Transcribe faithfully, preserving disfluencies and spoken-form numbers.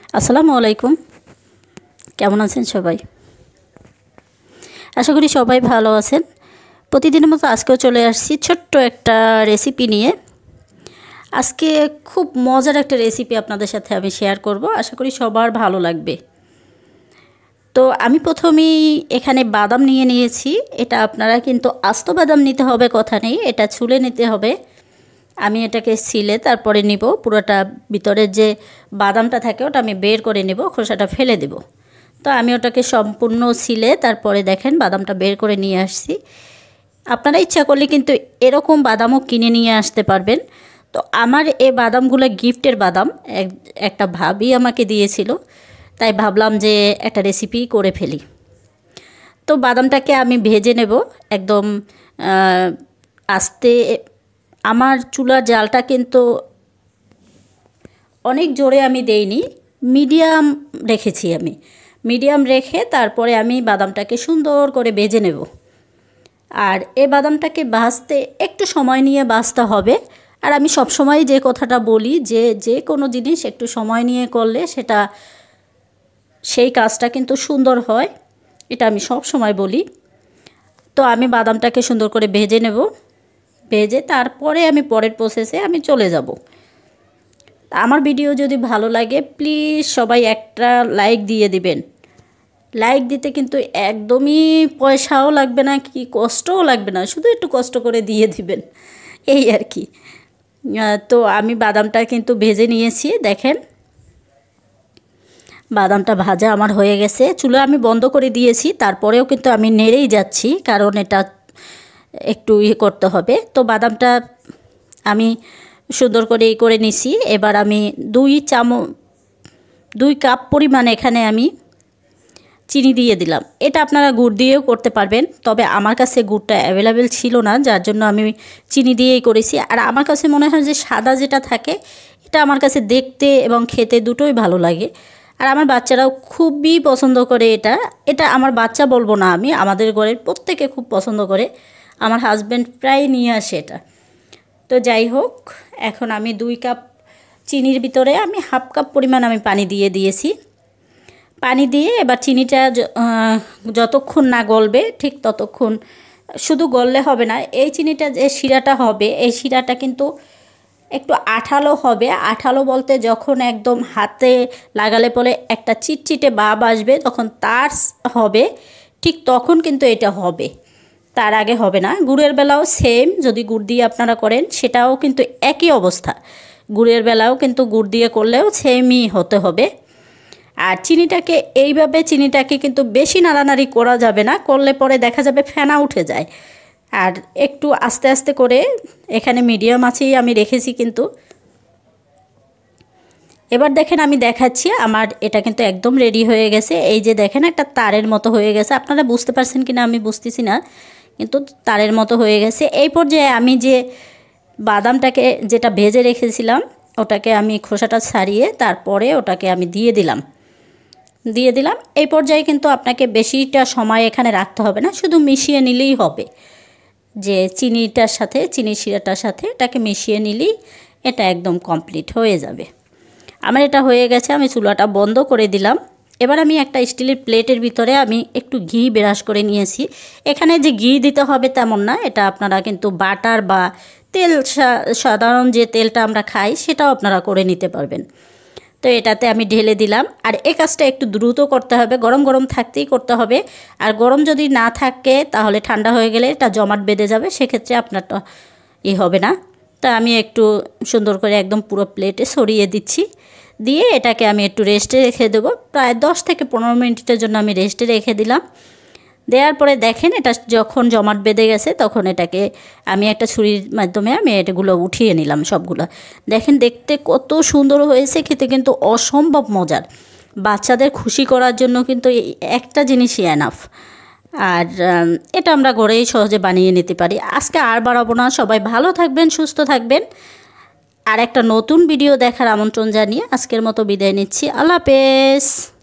আসসালামু আলাইকুম। কেমন আছেন সবাই? আশা করি সবাই ভালো আছেন। প্রতিদিনের মতো আজকেও চলে আসছি ছোট্ট একটা রেসিপি নিয়ে। আজকে খুব মজার একটা রেসিপি আপনাদের সাথে আমি শেয়ার করব। আশা করি সবার ভালো লাগবে। তো আমি প্রথমেই এখানে বাদাম নিয়ে নিয়েছি। এটা আপনারা কিন্তু আস্ত বাদাম নিতে হবে কথা নেই, এটা ছুলে নিতে হবে। আমি এটাকে ছিলে তারপরে নিব, পুরোটা ভিতরের যে বাদামটা থাকে ওটা আমি বের করে নেব, খোসাটা ফেলে দেব। তো আমি ওটাকে সম্পূর্ণ ছিলে তারপরে দেখেন বাদামটা বের করে নিয়ে আসছি। আপনারা ইচ্ছা করলে কিন্তু এরকম বাদামও কিনে নিয়ে আসতে পারবেন। তো আমার এই বাদামগুলো গিফটের বাদাম, একটা ভাবি আমাকে দিয়েছিল, তাই ভাবলাম যে একটা রেসিপি করে ফেলি। তো বাদামটাকে আমি ভেজে নেব একদম আস্তে। আমার চুলার জালটা কিন্তু অনেক জোরে আমি দেইনি, মিডিয়াম রেখেছি। আমি মিডিয়াম রেখে তারপরে আমি বাদামটাকে সুন্দর করে ভেজে নেব। আর এই বাদামটাকে ভাজতে একটু সময় নিয়ে ভাজতে হবে। আর আমি সব সময় যে কথাটা বলি যে যে কোনো জিনিস একটু সময় নিয়ে করলে সেটা সেই কাজটা কিন্তু সুন্দর হয়, এটা আমি সব সময় বলি। তো আমি বাদামটাকে সুন্দর করে ভেজে নেব, ভেজে তারপরে আমি পরের প্রসেসে আমি চলে যাব। আমার ভিডিও যদি ভালো লাগে প্লিজ সবাই একটা লাইক দিয়ে দিবেন। লাইক দিতে কিন্তু একদমই পয়সাও লাগবে না, কি কষ্টও লাগবে না, শুধু একটু কষ্ট করে দিয়ে দিবেন, এই আর কি। তো আমি বাদামটা কিন্তু ভেজে নিয়েছি, দেখেন বাদামটা ভাজা আমার হয়ে গেছে। চুলা আমি বন্ধ করে দিয়েছি, তারপরেও কিন্তু আমি নেড়েই যাচ্ছি কারণ এটা একটু ইয়ে করতে হবে। তো বাদামটা আমি সুন্দর করে এই করে নিছি। এবার আমি দুই চামচ দুই কাপ পরিমাণ এখানে আমি চিনি দিয়ে দিলাম। এটা আপনারা গুড় দিয়েও করতে পারবেন, তবে আমার কাছে গুড়টা অ্যাভেলেবেল ছিল না, যার জন্য আমি চিনি দিয়েই করেছি। আর আমার কাছে মনে হয় যে সাদা যেটা থাকে এটা আমার কাছে দেখতে এবং খেতে দুটোই ভালো লাগে। আর আমার বাচ্চারাও খুবই পছন্দ করে এটা। এটা আমার বাচ্চা বলবো না, আমি আমাদের ঘরের প্রত্যেকে খুব পছন্দ করে। আমার হাজব্যান্ড প্রায় নিয়ে আসে এটা। তো যাই হোক, এখন আমি দুই কাপ চিনির ভিতরে আমি হাফ কাপ পরিমাণ আমি পানি দিয়ে দিয়েছি। পানি দিয়ে এবার চিনিটা যতক্ষণ না গলবে ঠিক ততক্ষণ, শুধু গললে হবে না, এই চিনিটা যে শিরাটা হবে এই শিরাটা কিন্তু একটু আঠালো হবে। আঠালো বলতে যখন একদম হাতে লাগালে পরে একটা চিটচিটে ভাব আসবে, তখন তার হবে, ঠিক তখন কিন্তু এটা হবে, তার আগে হবে না। গুড়ের বেলাও সেম, যদি গুড় দিয়ে আপনারা করেন সেটাও কিন্তু একই অবস্থা। গুড়ের বেলাও কিন্তু গুড় দিয়ে করলেও সেমই হতে হবে। আর চিনিটাকে এইভাবে চিনিটাকে কিন্তু বেশি নাড়ানাড়ি করা যাবে না, করলে পরে দেখা যাবে ফেনা উঠে যায়। আর একটু আস্তে আস্তে করে, এখানে মিডিয়াম আছেই আমি রেখেছি কিন্তু। এবার দেখেন আমি দেখাচ্ছি, আমার এটা কিন্তু একদম রেডি হয়ে গেছে। এই যে দেখেন একটা তারের মতো হয়ে গেছে, আপনারা বুঝতে পারছেন কিনা আমি বুঝতেছি না, কিন্তু তারের মতো হয়ে গেছে। এই পর্যায়ে আমি যে বাদামটাকে যেটা ভেজে রেখেছিলাম ওটাকে আমি খোসাটা ছাড়িয়ে তারপরে ওটাকে আমি দিয়ে দিলাম দিয়ে দিলাম এই পর্যায়ে কিন্তু আপনাকে বেশিটা সময় এখানে রাখতে হবে না, শুধু মিশিয়ে নিলেই হবে। যে চিনিটার সাথে, চিনির শিরাটার সাথে এটাকে মিশিয়ে নিলেই এটা একদম কমপ্লিট হয়ে যাবে। আমার এটা হয়ে গেছে, আমি চুলাটা বন্ধ করে দিলাম। এবার আমি একটা স্টিলের প্লেটের ভিতরে আমি একটু ঘি ব্রাশ করে নিয়েছি। এখানে যে ঘি দিতে হবে তেমন না, এটা আপনারা কিন্তু বাটার বা তেল, সাধারণ যে তেলটা আমরা খাই সেটাও আপনারা করে নিতে পারবেন। তো এটাতে আমি ঢেলে দিলাম। আর এই কাজটা একটু দ্রুত করতে হবে, গরম গরম থাকতেই করতে হবে। আর গরম যদি না থাকে তাহলে ঠান্ডা হয়ে গেলে এটা জমাট বেঁধে যাবে, সেক্ষেত্রে আপনারটা ই হবে না। তা আমি একটু সুন্দর করে একদম পুরো প্লেটে ছড়িয়ে দিচ্ছি, দিয়ে এটাকে আমি একটু রেস্টে রেখে দেবো। প্রায় দশ থেকে পনেরো মিনিটের জন্য আমি রেস্টে রেখে দিলাম। দেওয়ার পরে দেখেন এটা যখন জমাট বেঁধে গেছে তখন এটাকে আমি একটা ছুরির মাধ্যমে আমি এটাগুলো উঠিয়ে নিলাম সবগুলো। দেখেন দেখতে কত সুন্দর হয়েছে, খেতে কিন্তু অসম্ভব মজার। বাচ্চাদের খুশি করার জন্য কিন্তু একটা জিনিসই এনাফ। আর এটা আমরা ঘরেই সহজে বানিয়ে নিতে পারি। আজকে আর বাড়াবো না, সবাই ভালো থাকবেন, সুস্থ থাকবেন। আর একটা নতুন ভিডিও দেখার আমন্ত্রণ জানিয়ে আজকের মতো বিদায় নিচ্ছি। আল্লাহ হাফেজ।